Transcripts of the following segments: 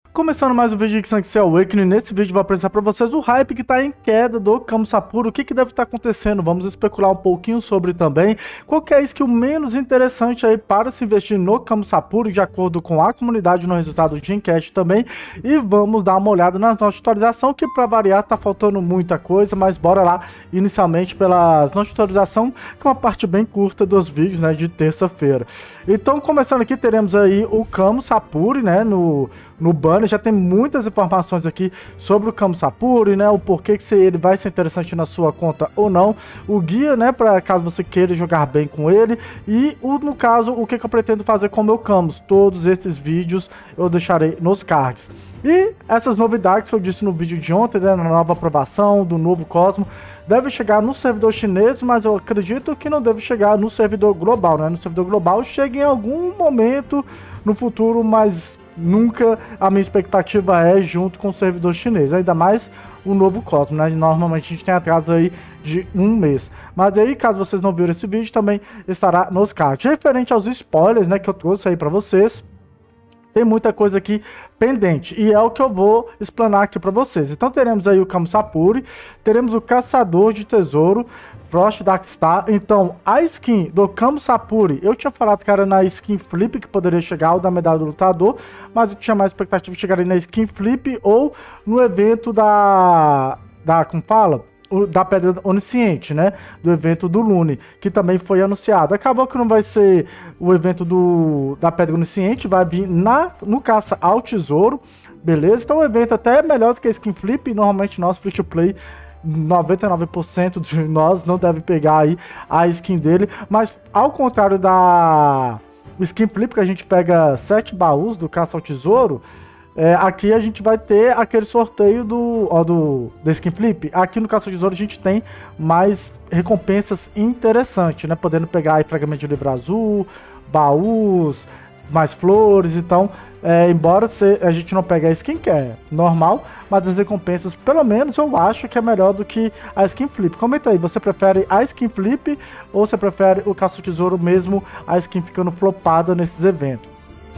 Começando mais um vídeo de Sanctuary Awakening. Nesse vídeo vou apresentar para vocês o hype que está em queda do Kamo Sakura. O que deve estar acontecendo? Vamos especular um pouquinho sobre também qual que é a skill menos interessante aí para se investir no Kamo Sakura, de acordo com a comunidade no resultado de enquete também. E vamos dar uma olhada na nossa atualização, que para variar tá faltando muita coisa, mas bora lá inicialmente pela nossa atualização, que é uma parte bem curta dos vídeos, né, de terça-feira. Então, começando aqui, teremos aí o Kamo Sakura, né, no banner. Já tem muitas informações aqui sobre o Kamo Sakura, né, o porquê que ele vai ser interessante na sua conta ou não, o guia, né, para caso você queira jogar bem com ele, e no caso, o que eu pretendo fazer com o meu Kamos. Todos esses vídeos eu deixarei nos cards. E essas novidades que eu disse no vídeo de ontem, né, na nova aprovação do novo Cosmo, deve chegar no servidor chinês, mas eu acredito que não deve chegar no servidor global, né? No servidor global chega em algum momento no futuro, mas nunca a minha expectativa é junto com o servidor chinês, ainda mais o novo Cosmo, né? Normalmente a gente tem atraso aí de um mês. Mas aí, caso vocês não viram esse vídeo, também estará nos cards. Referente aos spoilers, né, que eu trouxe aí para vocês, tem muita coisa aqui pendente, e é o que eu vou explanar aqui para vocês. Então teremos aí o Kamo Sakura, teremos o Caçador de Tesouro, Frost Darkstar. Então a skin do Kamo Sakura, eu tinha falado que era na skin flip que poderia chegar, ou da medalha do lutador, mas eu tinha mais expectativa de chegar na skin flip ou no evento como fala? Da Pedra Onisciente, né? Do evento do Lune, que também foi anunciado. Acabou que não vai ser o evento da Pedra Onisciente, vai vir no Caça ao Tesouro, beleza? Então o evento até é melhor do que a Skin Flip, e normalmente nós, free to play, 99% de nós não deve pegar aí a skin dele, mas ao contrário da Skin Flip, que a gente pega 7 baús do Caça ao Tesouro, aqui a gente vai ter aquele sorteio da Skin Flip. Aqui no Caça ao Tesouro a gente tem mais recompensas interessantes, né? Podendo pegar aí fragmento de livro azul, baús, mais flores. Então, embora a gente não pegue a skin, que é normal, mas as recompensas, pelo menos eu acho que é melhor do que a Skin Flip. Comenta aí, você prefere a Skin Flip ou você prefere o Caça ao Tesouro mesmo, a skin ficando flopada nesses eventos?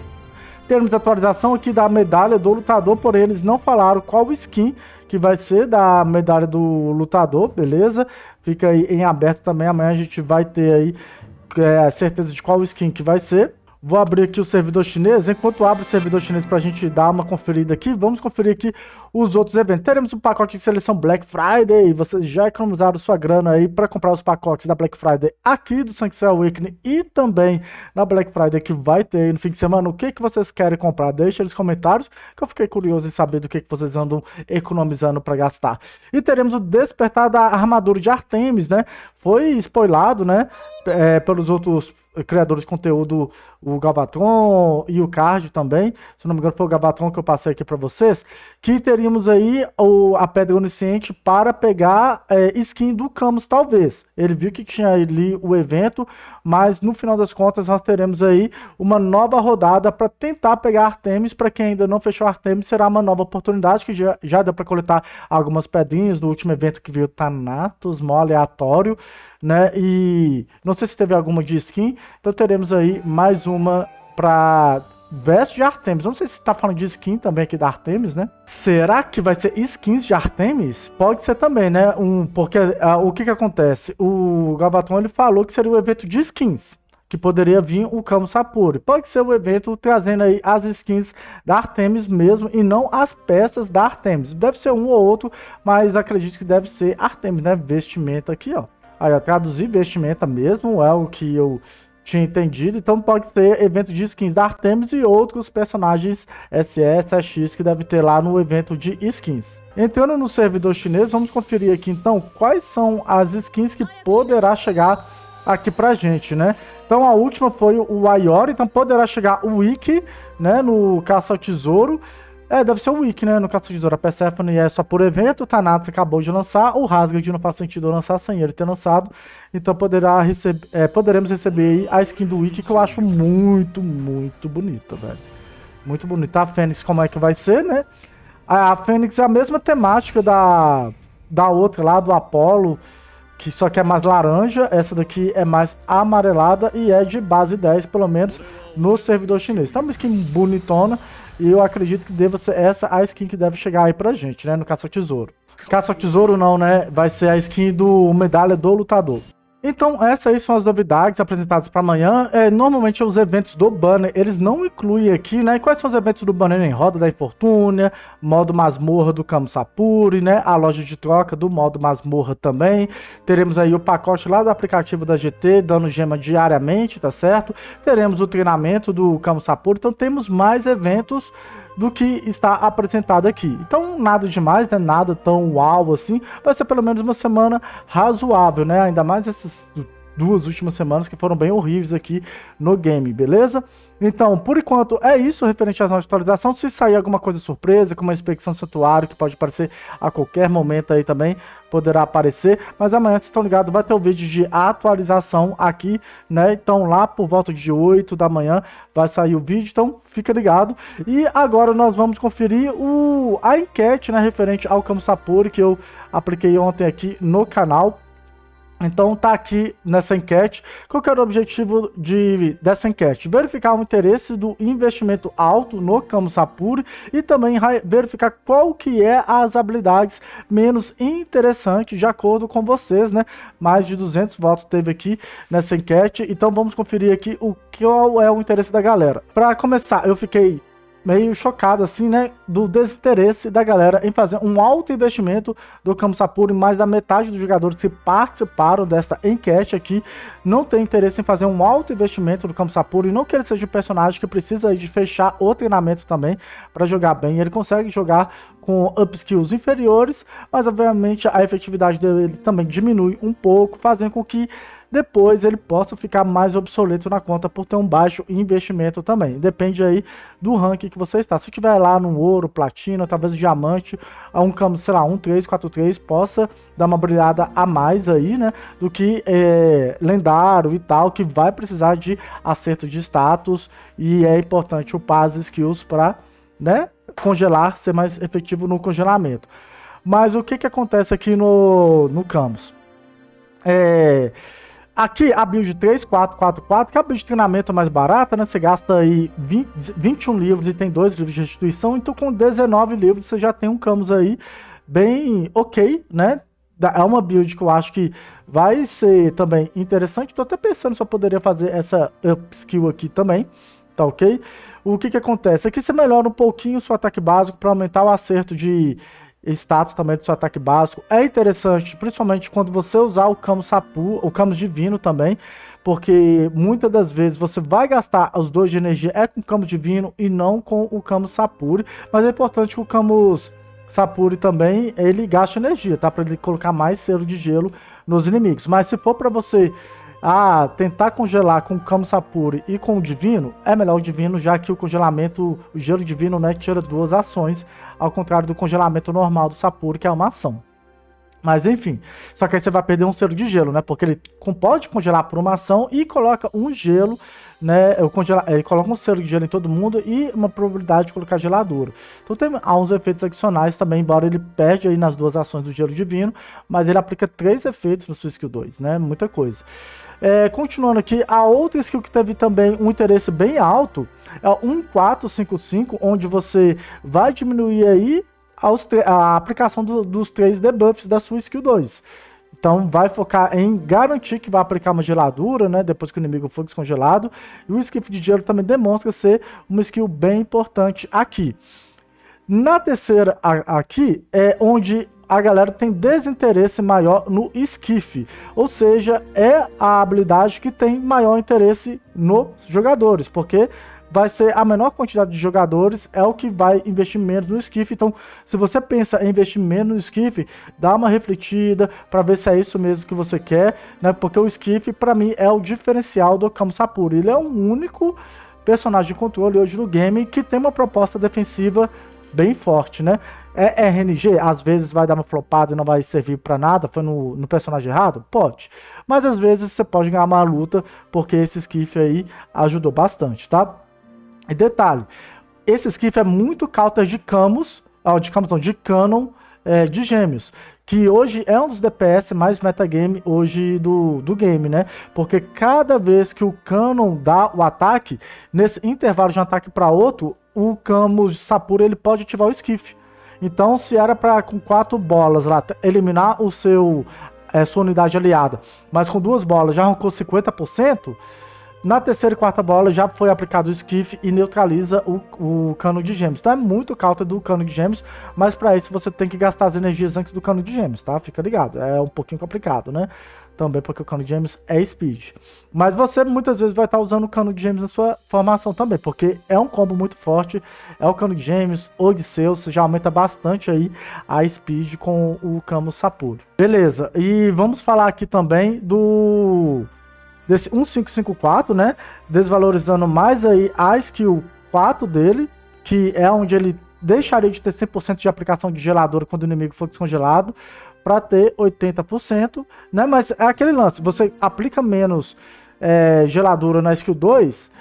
Temos atualização aqui da medalha do lutador, porém eles não falaram qual skin que vai ser da medalha do lutador, beleza? Fica aí em aberto também, amanhã a gente vai ter aí a certeza de qual skin que vai ser. Vou abrir aqui o servidor chinês. Enquanto abre o servidor chinês para a gente dar uma conferida aqui, vamos conferir aqui os outros eventos. Teremos um pacote de seleção Black Friday. Vocês já economizaram sua grana aí para comprar os pacotes da Black Friday aqui do Sanctuary Awakening e também na Black Friday que vai ter aí no fim de semana. O que vocês querem comprar? Deixa nos comentários, que eu fiquei curioso em saber do que vocês andam economizando para gastar. E teremos o despertar da armadura de Artemis, né? Foi spoilado, né? Pelos outros criadores de conteúdo, o Galvatron e o Card também, se não me engano foi o Galvatron que eu passei aqui para vocês, que teríamos aí a Pedra Onisciente para pegar skin do Camus, talvez. Ele viu que tinha ali o evento, mas no final das contas nós teremos aí uma nova rodada para tentar pegar Artemis. Para quem ainda não fechou Artemis, será uma nova oportunidade, que já deu para coletar algumas pedrinhas do último evento que viu Thanatos, mó aleatório, né? E não sei se teve alguma de skin, então teremos aí mais uma para veste de Artemis. Não sei se tá falando de skin também aqui da Artemis, né? Será que vai ser skins de Artemis? Pode ser também, né? Porque o que acontece? O Galvatron ele falou que seria um evento de skins, que poderia vir o Kamo Sakura. Pode ser o evento trazendo aí as skins da Artemis mesmo, e não as peças da Artemis. Deve ser um ou outro, mas acredito que deve ser Artemis, né? Vestimenta aqui, ó. Aí, eu traduzi vestimenta mesmo, é o que eu tinha entendido. Então pode ser evento de skins da Artemis e outros personagens SS, SX que deve ter lá no evento de skins. Entrando no servidor chinês, vamos conferir aqui então quais são as skins que poderá chegar aqui pra gente, né? Então a última foi o Ayori, então poderá chegar o Ikki, né, no Caça ao Tesouro. Deve ser o Wiki, né? No caso do Tesouro, a Persephone é só por evento. O Thanatos acabou de lançar. O Rasgard não faz sentido lançar sem ele ter lançado. Então poderemos receber aí a skin do Wiki, que eu acho muito, muito bonita, velho. Muito bonita. A Fênix, como é que vai ser, né? A Fênix é a mesma temática da outra lá, do Apollo, que só que é mais laranja. Essa daqui é mais amarelada e é de base 10, pelo menos, no servidor chinês. Então, uma skin bonitona. e eu acredito que deva ser essa a skin que deve chegar aí pra gente, né, no Caça ao Tesouro. Caça ao Tesouro não, né, vai ser a skin do Medalha do Lutador. Então, essas aí são as novidades apresentadas para amanhã. Normalmente, os eventos do banner, eles não incluem aqui, né? E quais são os eventos do banner em Roda da Infortúnia, modo masmorra do Kamo Sapuri, né? A loja de troca do modo masmorra também. Teremos aí o pacote lá do aplicativo da GT, dando gema diariamente, tá certo? Teremos o treinamento do Kamo Sapuri. Então, temos mais eventos do que está apresentado aqui. Então, nada demais, né? Nada tão uau assim. Vai ser pelo menos uma semana razoável, né? Ainda mais essas 2 últimas semanas que foram bem horríveis aqui no game, beleza? Então, por enquanto, é isso referente às nossas atualizações. Se sair alguma coisa surpresa, como uma inspeção santuário, que pode aparecer a qualquer momento aí também, poderá aparecer. Mas amanhã, vocês estão ligados, vai ter o vídeo de atualização aqui, né? Então, lá por volta de 8 da manhã vai sair o vídeo, então fica ligado. E agora nós vamos conferir a enquete, né, referente ao Kamo Sapuri, que eu apliquei ontem aqui no canal. Então tá aqui nessa enquete. Qual que era o objetivo dessa enquete? Verificar o interesse do investimento alto no Kamo Sapuri e também verificar qual que é as habilidades menos interessantes de acordo com vocês, né? Mais de 200 votos teve aqui nessa enquete. Então vamos conferir aqui qual é o interesse da galera. Para começar, eu fiquei meio chocado assim, né, do desinteresse da galera em fazer um alto investimento do Kamo Sapuri. Mais da metade dos jogadores que participaram desta enquete aqui não tem interesse em fazer um alto investimento do Kamo Sapuri, não que ele seja um personagem que precisa de fechar o treinamento também para jogar bem. Ele consegue jogar com upskills inferiores, mas obviamente a efetividade dele também diminui um pouco, fazendo com que depois ele possa ficar mais obsoleto na conta por ter um baixo investimento também. Depende aí do ranking que você está. Se tiver lá no ouro, platina, talvez diamante, a um Kamo, sei lá, 1343, possa dar uma brilhada a mais aí, né, do que lendário e tal, que vai precisar de acerto de status, e é importante upar as skills para, né, congelar, ser mais efetivo no congelamento. Mas o que que acontece aqui no Kamos? Aqui a build 3444, que é a build de treinamento mais barata, né? Você gasta aí 21 livros e tem 2 livros de restituição, então com 19 livros você já tem um Kamos aí bem ok, né? É uma build que eu acho que vai ser também interessante. Tô até pensando se eu poderia fazer essa upskill aqui também, tá ok? O que que acontece? Aqui você melhora um pouquinho o seu ataque básico para aumentar o acerto de status também do seu ataque básico. É interessante, principalmente quando você usar o Kamo Sapuri, o Kamo Divino também, porque muitas das vezes você vai gastar os 2 de energia com o Kamo Divino e não com o Kamo Sapuri, mas é importante que o Kamo Sapuri também, ele gaste energia, tá? Para ele colocar mais selo de gelo nos inimigos. Mas se for para você tentar congelar com o Kamo Sapuri e com o Divino, é melhor o Divino, já que o congelamento, o gelo divino, né, tira 2 ações, ao contrário do congelamento normal do Sapuri, que é uma ação. Mas enfim, só que aí você vai perder um selo de gelo, né, porque ele pode congelar por uma ação e coloca um gelo, né, ele coloca um selo de gelo em todo mundo e uma probabilidade de colocar geladura. Então tem uns efeitos adicionais também, embora ele perde aí nas 2 ações do gelo divino, mas ele aplica 3 efeitos no sua skill 2, né, muita coisa. Continuando aqui, a outra skill que teve também um interesse bem alto é o 1455, onde você vai diminuir aí a aplicação dos 3 debuffs da sua skill 2. Então vai focar em garantir que vai aplicar uma geladura, né, depois que o inimigo for descongelado. E o esquife de gelo também demonstra ser uma skill bem importante aqui. Na terceira aqui é onde a galera tem desinteresse maior no esquife, ou seja, é a habilidade que tem maior interesse nos jogadores, porque vai ser a menor quantidade de jogadores, é o que vai investir menos no esquife. Então, se você pensa em investir menos no esquife, dá uma refletida para ver se é isso mesmo que você quer, né? Porque o esquife, para mim, é o diferencial do Kamo Sapuri. Ele é o único personagem de controle hoje no game que tem uma proposta defensiva bem forte, né? RNG, às vezes vai dar uma flopada e não vai servir para nada, foi no personagem errado? Pode. Mas às vezes você pode ganhar uma luta, porque esse esquife aí ajudou bastante, tá? E detalhe, esse esquife é muito counter de Kamos, de Canon, de Gêmeos, que hoje é um dos DPS mais metagame hoje do game, né? Porque cada vez que o Canon dá o ataque, nesse intervalo de um ataque para outro, o Camus Sapura ele pode ativar o esquife. Então, se era para com 4 bolas lá eliminar o seu sua unidade aliada, mas com 2 bolas já arrancou 50%, na terceira e quarta bola já foi aplicado o esquife e neutraliza o cano de gêmeos. Então é muito counter do cano de gêmeos, mas para isso você tem que gastar as energias antes do cano de gêmeos, tá? Fica ligado, é um pouquinho complicado, né? Também porque o cano de gêmeos é speed. Mas você muitas vezes vai estar usando o cano de gêmeos na sua formação também, porque é um combo muito forte, é o cano de gêmeos, Odisseus, já aumenta bastante aí a speed com o Camus Sapura. Beleza, e vamos falar aqui também desse 1554, né? Desvalorizando mais aí a skill 4 dele, que é onde ele deixaria de ter 100% de aplicação de geladura quando o inimigo for descongelado, para ter 80%, né? Mas é aquele lance, você aplica menos geladura na skill 2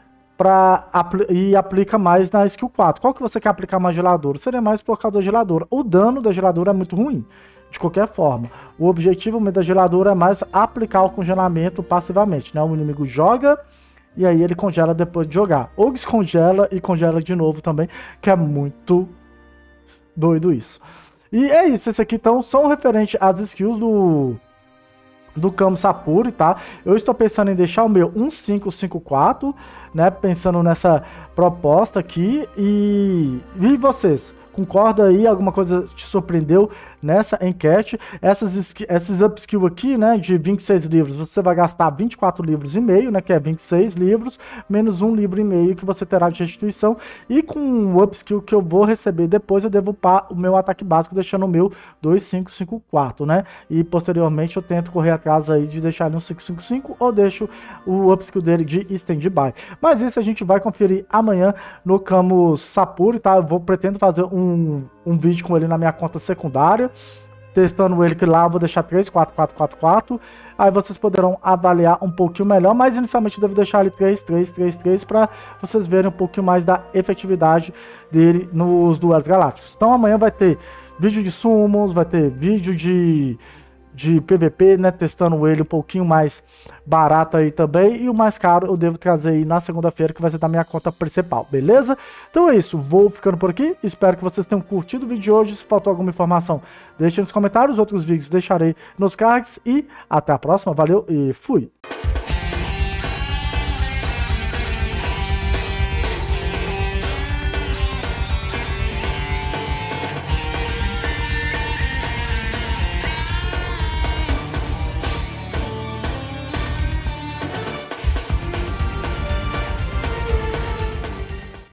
e aplica mais na skill 4. Qual que você quer aplicar mais geladura? Seria mais por causa da geladura. O dano da geladura é muito ruim. De qualquer forma, o objetivo da geladura é mais aplicar o congelamento passivamente, né? O inimigo joga e aí ele congela depois de jogar. Ou descongela e congela de novo também, que é muito doido isso. E é isso, esse aqui então são referentes às skills do Camus Sapura, tá? Eu estou pensando em deixar o meu 1554, né? Pensando nessa proposta aqui. E vocês? Concorda aí? Alguma coisa te surpreendeu nessa enquete? Esses upskill aqui, né, de 26 livros, você vai gastar 24 livros e meio, né, que é 26 livros, menos 1 livro e meio que você terá de restituição. E com o upskill que eu vou receber depois, eu devo upar o meu ataque básico, deixando o meu 2554, né? E posteriormente eu tento correr atrás aí de deixar ele um 555 ou deixo o upskill dele de stand-by. Mas isso a gente vai conferir amanhã no Camus Sapura, tá? Eu pretendo fazer um vídeo com ele na minha conta secundária, testando ele, que lá eu vou deixar 34444, aí vocês poderão avaliar um pouquinho melhor, mas inicialmente eu devo deixar ele 3333 para vocês verem um pouquinho mais da efetividade dele nos duelos galácticos. Então amanhã vai ter vídeo de summons, vai ter vídeo de PVP, né, testando ele um pouquinho mais barato aí também, e o mais caro eu devo trazer aí na segunda-feira, que vai ser da minha conta principal, beleza? Então é isso, vou ficando por aqui, espero que vocês tenham curtido o vídeo de hoje. Se faltou alguma informação, deixe nos comentários, outros vídeos deixarei nos cards, e até a próxima, valeu e fui!